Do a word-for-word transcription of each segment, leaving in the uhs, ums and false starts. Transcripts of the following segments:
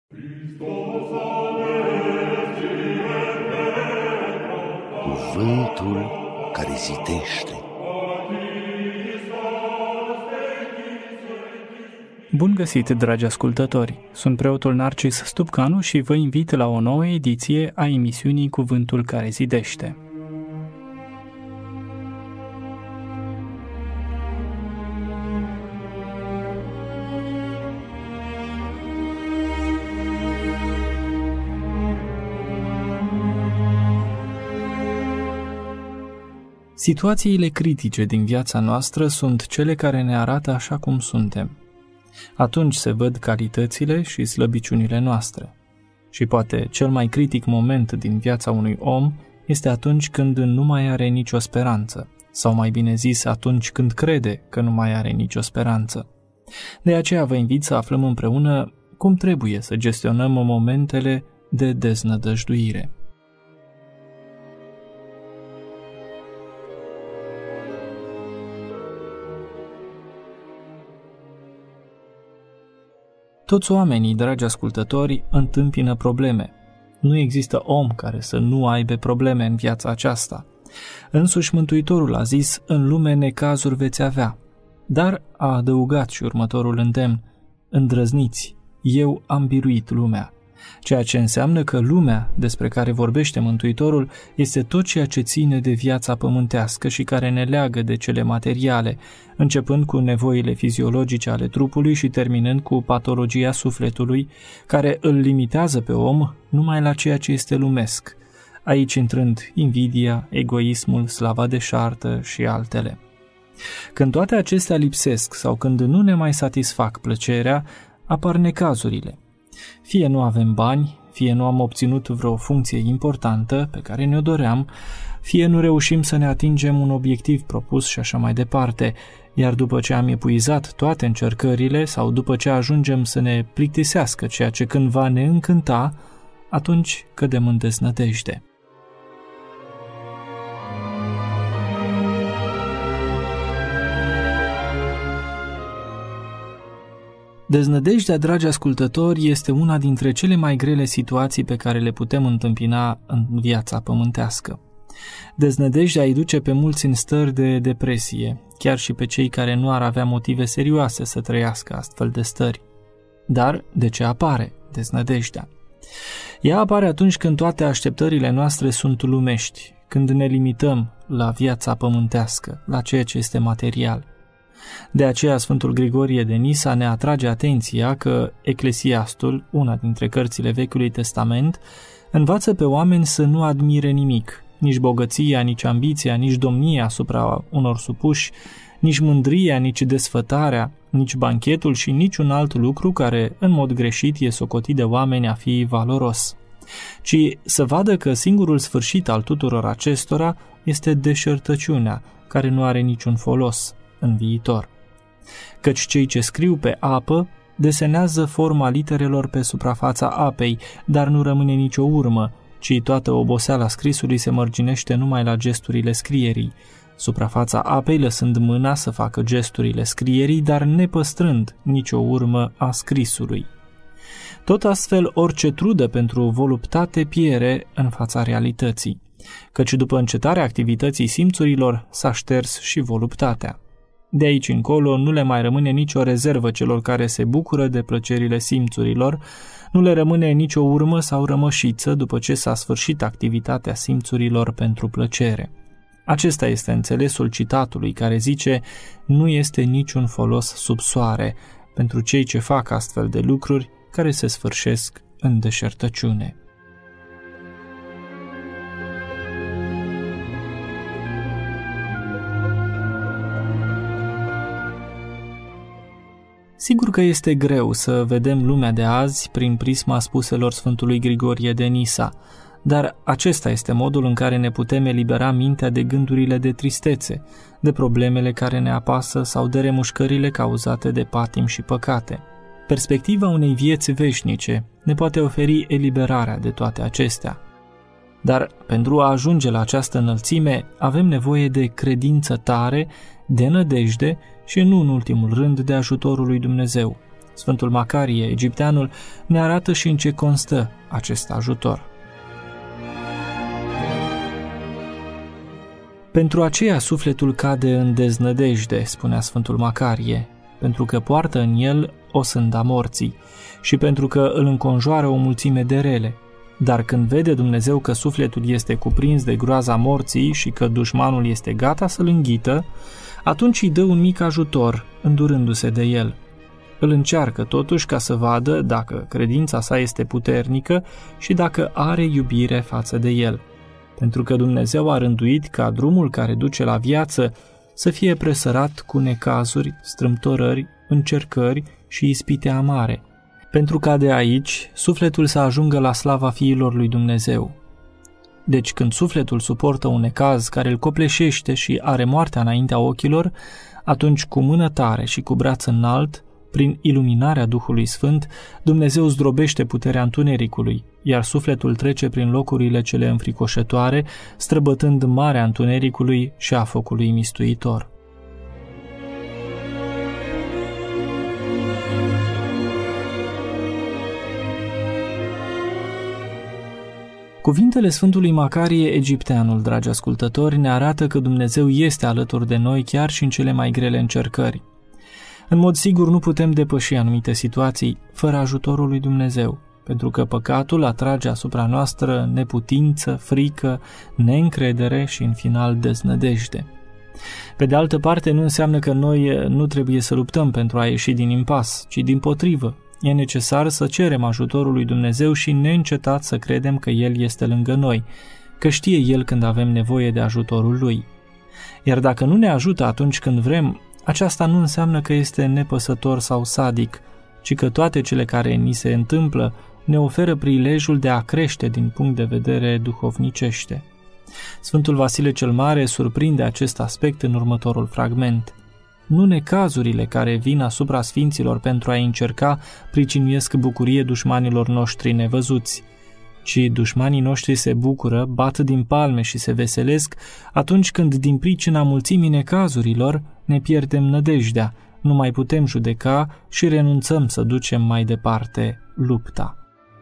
Cuvântul care zitește. Bun găsit, dragi ascultători! Sunt preotul Narcis Stupcanu și vă invit la o nouă ediție a emisiunii Cuvântul care zidește. Situațiile critice din viața noastră sunt cele care ne arată așa cum suntem. Atunci se văd calitățile și slăbiciunile noastre. Și poate cel mai critic moment din viața unui om este atunci când nu mai are nicio speranță, sau mai bine zis atunci când crede că nu mai are nicio speranță. De aceea vă invit să aflăm împreună cum trebuie să gestionăm momentele de deznădăjduire. Toți oamenii, dragi ascultători, întâmpină probleme. Nu există om care să nu aibă probleme în viața aceasta. Însuși Mântuitorul a zis, în lume necazuri veți avea. Dar a adăugat și următorul îndemn, îndrăzniți, eu am biruit lumea. Ceea ce înseamnă că lumea despre care vorbește Mântuitorul este tot ceea ce ține de viața pământească și care ne leagă de cele materiale, începând cu nevoile fiziologice ale trupului și terminând cu patologia sufletului, care îl limitează pe om numai la ceea ce este lumesc, aici intrând invidia, egoismul, slava deșartă și altele. Când toate acestea lipsesc sau când nu ne mai satisfac plăcerea, apar necazurile. Fie nu avem bani, fie nu am obținut vreo funcție importantă pe care ne-o doream, fie nu reușim să ne atingem un obiectiv propus și așa mai departe, iar după ce am epuizat toate încercările sau după ce ajungem să ne plictisească ceea ce cândva ne încânta, atunci cădem în deznădejde. Deznădejdea, dragi ascultători, este una dintre cele mai grele situații pe care le putem întâmpina în viața pământească. Deznădejdea îi duce pe mulți în stări de depresie, chiar și pe cei care nu ar avea motive serioase să trăiască astfel de stări. Dar de ce apare deznădejdea? Ea apare atunci când toate așteptările noastre sunt lumești, când ne limităm la viața pământească, la ceea ce este material. De aceea Sfântul Grigorie de Nisa ne atrage atenția că Eclesiastul, una dintre cărțile Vechiului Testament, învață pe oameni să nu admire nimic, nici bogăția, nici ambiția, nici domnia asupra unor supuși, nici mândria, nici desfătarea, nici banchetul și niciun alt lucru care, în mod greșit, e socotit de oameni a fi valoros, ci să vadă că singurul sfârșit al tuturor acestora este deșertăciunea, care nu are niciun folos în viitor. Căci cei ce scriu pe apă desenează forma literelor pe suprafața apei, dar nu rămâne nicio urmă, ci toată oboseala scrisului se mărginește numai la gesturile scrierii, suprafața apei lăsând mâna să facă gesturile scrierii, dar nepăstrând nicio urmă a scrisului. Tot astfel, orice trudă pentru voluptate piere în fața realității, căci după încetarea activității simțurilor s-a șters și voluptatea. De aici încolo nu le mai rămâne nicio rezervă celor care se bucură de plăcerile simțurilor, nu le rămâne nicio urmă sau rămășiță după ce s-a sfârșit activitatea simțurilor pentru plăcere. Acesta este înțelesul citatului care zice, nu este niciun folos sub soare pentru cei ce fac astfel de lucruri care se sfârșesc în deșertăciune. Sigur că este greu să vedem lumea de azi prin prisma spuselor Sfântului Grigorie de Nisa, dar acesta este modul în care ne putem elibera mintea de gândurile de tristețe, de problemele care ne apasă sau de remușcările cauzate de patim și păcate. Perspectiva unei vieți veșnice ne poate oferi eliberarea de toate acestea. Dar pentru a ajunge la această înălțime avem nevoie de credință tare, de nădejde și nu în ultimul rând de ajutorul lui Dumnezeu. Sfântul Macarie, egipteanul, ne arată și în ce constă acest ajutor. Pentru aceea sufletul cade în deznădejde, spunea Sfântul Macarie, pentru că poartă în el o sânda morții și pentru că îl înconjoară o mulțime de rele. Dar când vede Dumnezeu că sufletul este cuprins de groaza morții și că dușmanul este gata să-l înghită, atunci îi dă un mic ajutor, îndurându-se de el. Îl încearcă totuși ca să vadă dacă credința sa este puternică și dacă are iubire față de el. Pentru că Dumnezeu a rânduit ca drumul care duce la viață să fie presărat cu necazuri, strâmtorări, încercări și ispite amare, pentru ca de aici sufletul să ajungă la slava fiilor lui Dumnezeu. Deci când sufletul suportă un necaz care îl copleșește și are moartea înaintea ochilor, atunci cu mână tare și cu braț înalt, prin iluminarea Duhului Sfânt, Dumnezeu zdrobește puterea întunericului, iar sufletul trece prin locurile cele înfricoșătoare, străbătând marea întunericului și a focului mistuitor. Cuvintele Sfântului Macarie, egipteanul, dragi ascultători, ne arată că Dumnezeu este alături de noi chiar și în cele mai grele încercări. În mod sigur nu putem depăși anumite situații fără ajutorul lui Dumnezeu, pentru că păcatul atrage asupra noastră neputință, frică, neîncredere și în final deznădejde. Pe de altă parte, nu înseamnă că noi nu trebuie să luptăm pentru a ieși din impas, ci dimpotrivă. E necesar să cerem ajutorul lui Dumnezeu și neîncetat să credem că El este lângă noi, că știe El când avem nevoie de ajutorul Lui. Iar dacă nu ne ajută atunci când vrem, aceasta nu înseamnă că este nepăsător sau sadic, ci că toate cele care ni se întâmplă ne oferă prilejul de a crește din punct de vedere duhovnicește. Sfântul Vasile cel Mare surprinde acest aspect în următorul fragment. Nu necazurile care vin asupra sfinților pentru a-i încerca pricinuiesc bucurie dușmanilor noștri nevăzuți, ci dușmanii noștri se bucură, bat din palme și se veselesc atunci când, din pricina mulțimii necazurilor, ne pierdem nădejdea, nu mai putem judeca și renunțăm să ducem mai departe lupta.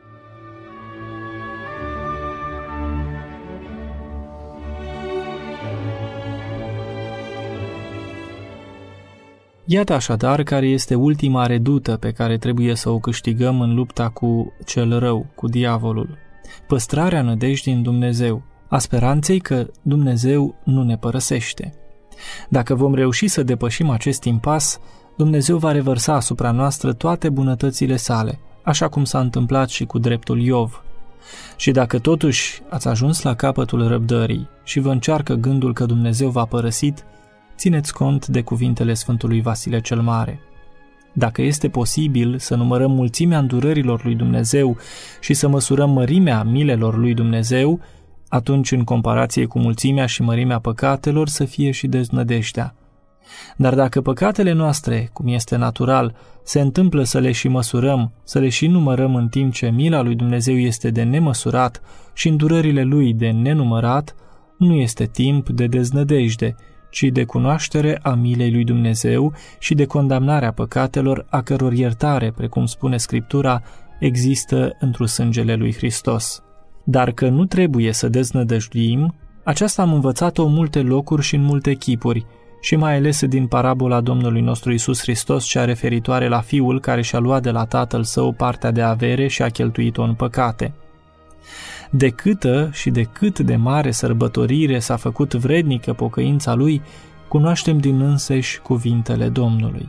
Iată așadar care este ultima redută pe care trebuie să o câștigăm în lupta cu cel rău, cu diavolul. Păstrarea nădejdii în Dumnezeu, a speranței că Dumnezeu nu ne părăsește. Dacă vom reuși să depășim acest impas, Dumnezeu va revărsa asupra noastră toate bunătățile sale, așa cum s-a întâmplat și cu dreptul Iov. Și dacă totuși ați ajuns la capătul răbdării și vă încearcă gândul că Dumnezeu v-a părăsit, țineți cont de cuvintele Sfântului Vasile cel Mare. Dacă este posibil să numărăm mulțimea îndurărilor lui Dumnezeu și să măsurăm mărimea milelor lui Dumnezeu, atunci în comparație cu mulțimea și mărimea păcatelor să fie și deznădejdea. Dar dacă păcatele noastre, cum este natural, se întâmplă să le și măsurăm, să le și numărăm în timp ce mila lui Dumnezeu este de nemăsurat și îndurările lui de nenumărat, nu este timp de deznădejde, ci de cunoaștere a milei lui Dumnezeu și de condamnarea păcatelor, a căror iertare, precum spune Scriptura, există întru sângele lui Hristos. Dar că nu trebuie să deznădăjduim, aceasta am învățat-o în multe locuri și în multe chipuri, și mai ales din parabola Domnului nostru Iisus Hristos, cea referitoare la fiul care și-a luat de la tatăl său partea de avere și a cheltuit-o în păcate. De câtă și de cât de mare sărbătorire s-a făcut vrednică pocăința lui, cunoaștem din însăși cuvintele Domnului.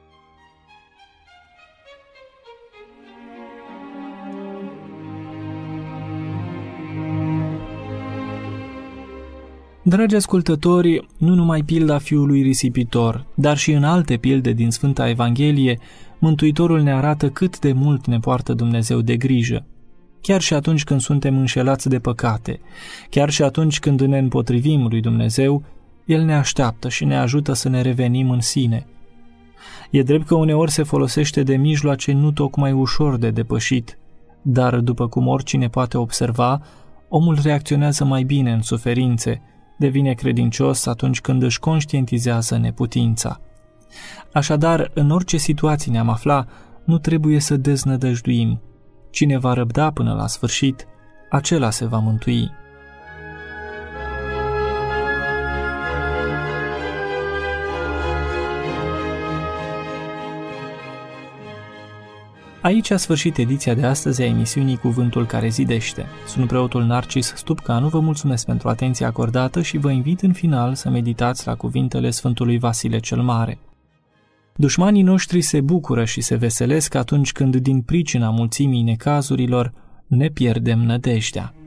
Dragi ascultători, nu numai pilda fiului risipitor, dar și în alte pilde din Sfânta Evanghelie, Mântuitorul ne arată cât de mult ne poartă Dumnezeu de grijă. Chiar și atunci când suntem înșelați de păcate, chiar și atunci când ne împotrivim lui Dumnezeu, El ne așteaptă și ne ajută să ne revenim în sine. E drept că uneori se folosește de mijloace nu tocmai ușor de depășit, dar după cum oricine poate observa, omul reacționează mai bine în suferințe, devine credincios atunci când își conștientizează neputința. Așadar, în orice situație ne-am afla, nu trebuie să deznădăjduim. Cine va răbda până la sfârșit, acela se va mântui. Aici a sfârșit ediția de astăzi a emisiunii Cuvântul care zidește. Sunt preotul Narcis Stupcanu, vă mulțumesc pentru atenția acordată și vă invit în final să meditați la cuvintele Sfântului Vasile cel Mare. Dușmanii noștri se bucură și se veselesc atunci când, din pricina mulțimii necazurilor, ne pierdem nădejdea.